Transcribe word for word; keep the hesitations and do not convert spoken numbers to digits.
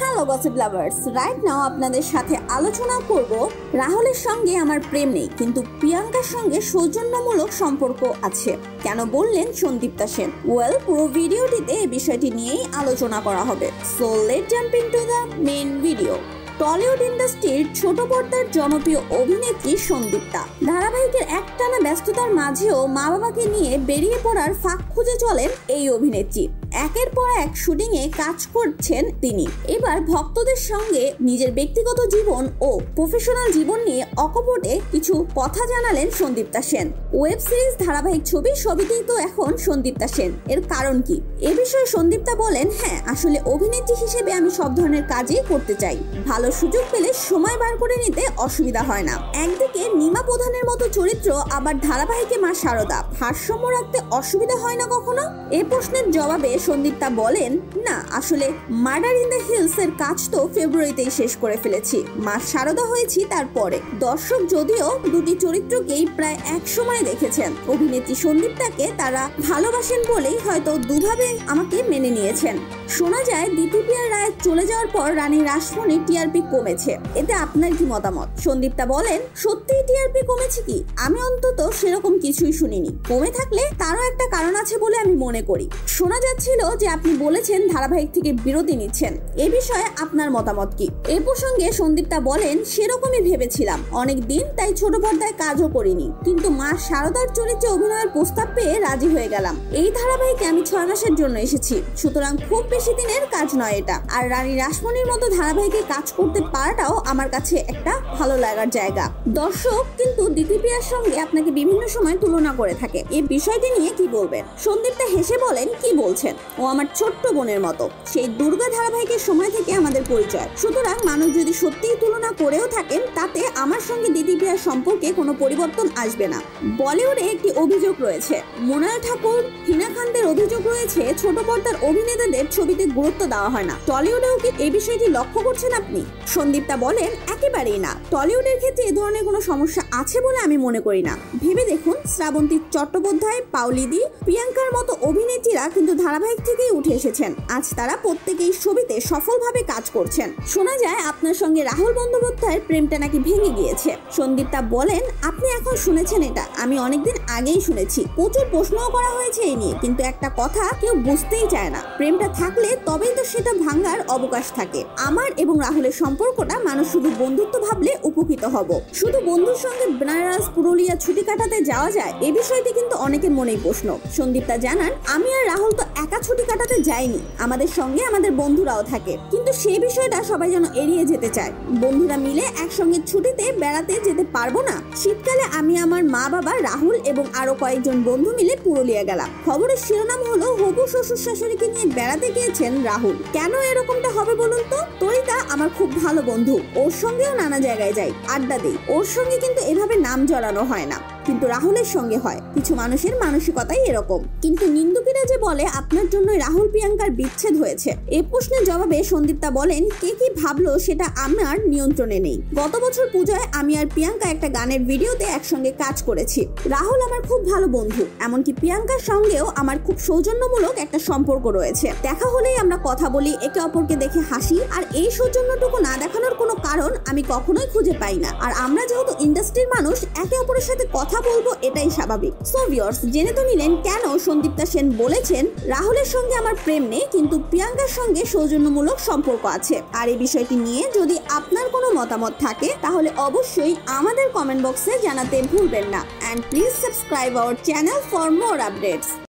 Hello gossip lovers, right now আপনাদের সাথে আলোচনা করব রাহুলের সঙ্গে আমার প্রেম নেই কিন্তু প্রিয়াঙ্কার সঙ্গে সৌজন্যমূলক সম্পর্ক আছে কেন বললেন সন্দীপ্তা সেন। ওয়েল, পুরো ভিডিওটিতে এই বিষয়টি নিয়েই আলোচনা করা হবে। So let jump into the main video. Tollywood ইন্ডাস্ট্রির ছোট পর্দার জনপ্রিয় অভিনেত্রী সন্দীপ্তা ধারাবাহিকের একটানা ব্যস্ততার মাঝেও মা বাবাকে নিয়ে বেরিয়ে পড়ার ফাঁক খুঁজে চলেন এই অভিনেত্রী। একের পর এক শুটিং এ কাজ করছেন তিনি। এবার ভক্তদের সঙ্গে নিজের ব্যক্তিগত জীবন ও প্রফেশনাল জীবন নিয়ে অকপটে কিছু কথা জানালেন সন্দীপ্তা সেন। ওয়েব সিরিজ, ধারাবাহিক, ছবি সবইতেই তো এখন সন্দীপ্তা সেন। এর কারণ কি? এ বিষয়ে সন্দীপ্তা বলেন, হ্যাঁ, আসলে অভিনেত্রী হিসেবে আমি সব ধরনের কাজই করতে চাই। ভালো সুযোগ পেলে সময় বার করে নিতে অসুবিধা হয় না। একদিকে নিমা প্রধানের মতো চরিত্র, আবার ধারাবাহিকে মা শারদা, ভারসাম্য রাখতে অসুবিধা হয় না কখনো? এ প্রশ্নের জবাবে সন্দীপ্তা বলেন, না, আসলে মার্ডার ইন দ্য হিলস এর কাজ তো ফেব্রুয়ারিতেই শেষ করে ফেলেছি। মা শারদা হয়েছি তারপরে। দর্শক যদিও দুটি চরিত্রকেই প্রায় এক সময় দেখেছেন। অভিনেত্রী সন্দীপ্তাকে তারা ভালোবাসেন বলেই হয়তো দুভাবে আমাকে মেনে নিয়েছেন। শোনা যায় দ্বিতীয় রায় চলে যাওয়ার পর রানী রাসমণি টিআরপি কমেছে। এতে আপনার কি মতামত? সন্দীপ্তা বলেন, সত্যিই টিআরপি কমেছে কি? আমি অন্তত সেরকম কিছুই শুনিনি। কমে থাকলে তারও একটা কারণ আছে বলে আমি মনে করি। শোনা যাচ্ছিল যে আপনি বলেছেন ধারাবাহিক থেকে বিরতি নিচ্ছেন। এ বিষয়ে আপনার মতামত কি? এ প্রসঙ্গে সন্দীপ্তা বলেন, সেরকমই ভেবেছিলাম অনেক দিন, তাই ছোট পর্দায় কাজও করিনি, কিন্তু মা শারদার চরিত্রে অভিনয়ের প্রস্তাব পেয়ে রাজি হয়ে গেলাম। এই ধারাবাহিকে আমি ছয় মাসের জন্য এসেছি, সুতরাং খুব বেশি দিনের কাজ নয় এটা। আর রানী রাসমণির মতো ধারাবাহিকে কাজ করতে পারাটাও আমার কাছে একটা ভালো লাগার জায়গা। দর্শক কিন্তু দ্বিতীয়ার সঙ্গে আপনাকে বিভিন্ন সময় তুলনা করে থাকে। এই বিষয়টি নিয়ে কি বলবেন? সন্দীপ্তা হেসে বলেন, কি বলছেন? ও আমার ছোট্ট বোনের মতো। সেই দুর্গা ধারাবাহিকের সময় থেকে আমাদের পরিচয়। সুতরাং মানুষ যদি সত্যিই তুলনা করেও থাকেন, তাতে আমার সঙ্গে দ্বিতীয়ার সম্পর্কে কোনো পরিবর্তন আসবে না। বলিউডে একটি অভিযোগ রয়েছে, মোনাল ঠাকুর, হিনা খানদের অভিযোগ রয়েছে ছোট পর্দার অভিনেতাদের ছবিতে গুরুত্ব দেওয়া হয় না। টলিউডেও কি এই বিষয়টি লক্ষ্য করছেন আপনি? সন্দীপ্তা বলেন, একেবারেই না। টলিউডের ক্ষেত্রে এ ধরনের কোনো সমস্যা আছে বলে আমি মনে করি না। ভেবে দেখুন, শ্রাবন্তী চট্টোপাধ্যায়, পাওলিদি, প্রিয়াঙ্কার মতো অভিনেত্রীরা কিন্তু ধারাবাহিক থেকেই উঠে এসেছেন। আজ তারা প্রত্যেকেই ছবিতে সফলভাবে কাজ করছেন। শোনা যায় আপনার সঙ্গে রাহুল বন্দ্যোপাধ্যায়ের প্রেমটা নাকি ভেঙে গিয়েছে। সন্দীপ্তা বলেন, আপনি এখন শুনেছেন এটা, আমি অনেকদিন আগেই শুনেছি। প্রচুর প্রশ্নও করা হয়েছে এই নিয়ে, কিন্তু একটা কথা কেউ বুঝতেই চায় না, প্রেমটা থাকলে তবেই তো সেটা ভাঙার অবকাশ থাকে। আমার এবং রাহুলের সম্পর্কটা মানুষ শুধু বন্ধুত্ব ভাবলে উপকৃত হব। শুধু বন্ধুর সঙ্গে বেনারস, পুরুলিয়া ছুটি কাটাতে যাওয়া যায়, এ বিষয়টি কিন্তু অনেকের মনেই প্রশ্ন। সন্দীপ্তা জানান, আমি আর রাহুল তো একা ছুটি কাটাতে যাইনি, আমাদের সঙ্গে আমাদের বন্ধুরাও থাকে, কিন্তু সেই বিষয়টা সবাই যেন এড়িয়ে যেতে চায়। বন্ধুরা মিলে একসঙ্গে ছুটিতে বেড়াতে যেতে পারবো না? শীতকালে আমি, আমার মা বাবা, রাহুল এবং আরো কয়েকজন বন্ধু মিলে পুরুলিয়া গেলাম। খবরের শিরোনাম হলো, হবু শ্বশুর শাশুড়িকে নিয়ে বেড়াতে গিয়েছেন রাহুল। কেন এরকমটা হবে বলুন তো? তরিতা আমার খুব ভালো বন্ধু, ওর সঙ্গেও নানা জায়গায় যাই, আড্ডা দিই। ওর সঙ্গে কিন্তু এভাবে নাম জড়ানো হয় না, কিন্তু রাহুলের সঙ্গে হয়। কিছু মানুষের মানসিকতাই এরকম। কিন্তু নিন্দুকেরা যে বলে আপনার জন্য রাহুল প্রিয়াঙ্কার বিচ্ছেদ হয়েছে, এই প্রশ্নের জবাবে সন্দীপ্তা বলেন, কে কি ভাবলো সেটা আমার নিয়ন্ত্রণে নেই। গত বছর পূজায় আমি আর প্রিয়াঙ্কা একটা গানের ভিডিওতে একসঙ্গে কাজ করেছি। রাহুল আমার খুব ভালো বন্ধু, এমনকি প্রিয়াঙ্কার সঙ্গেও আমার খুব সৌজন্যমূলক একটা সম্পর্ক রয়েছে। দেখা হলেই আমরা কথা বলি, একে অপরকে দেখে হাসি, আর এই সৌজন্যটুকু না দেখানোর কোনো কারণ আমি কখনোই খুঁজে পাই না। আর আমরা যেহেতু ইন্ডাস্ট্রির মানুষ, একে অপরের সাথে কথা বলবো, এটাই স্বাভাবিক। সো ভিউয়ার্স, জেনে তো নিলেন কেন সন্দীপ্তা সেন বলেছেন রাহুলের সঙ্গে আমার প্রেম নেই কিন্তু প্রিয়াঙ্কার সঙ্গে সৌজন্যমূলক সম্পর্ক আছে। আর এই বিষয়টি নিয়ে যদি আপনার কোনো মতামত থাকে তাহলে অবশ্যই আমাদের কমেন্ট বক্সে জানাতে ভুলবেন না। And please subscribe our channel for more updates.